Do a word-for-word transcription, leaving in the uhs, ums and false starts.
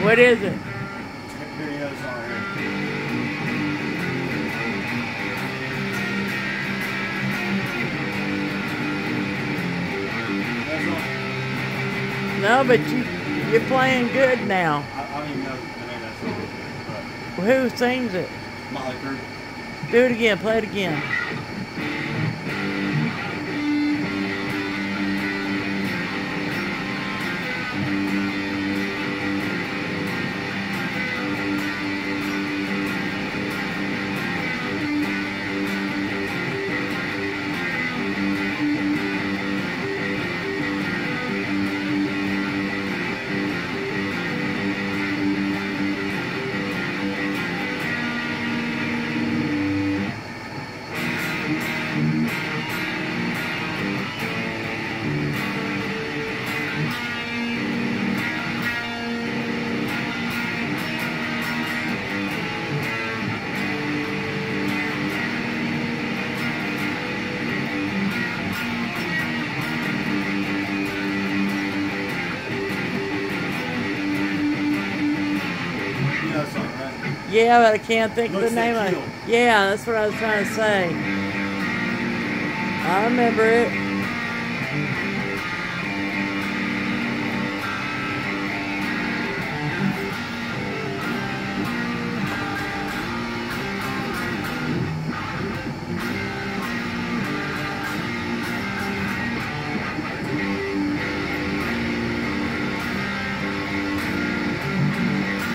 What is it? Videos on here. That's on. No, but you, you're playing good now. I, I don't even know the name of that song. But Who sings it? Motley Crue. Do it again. Play it again. You know that song, right? Yeah, but I can't think of Looks the name Like of it. Kill. Yeah, that's what I was trying to say. I remember it.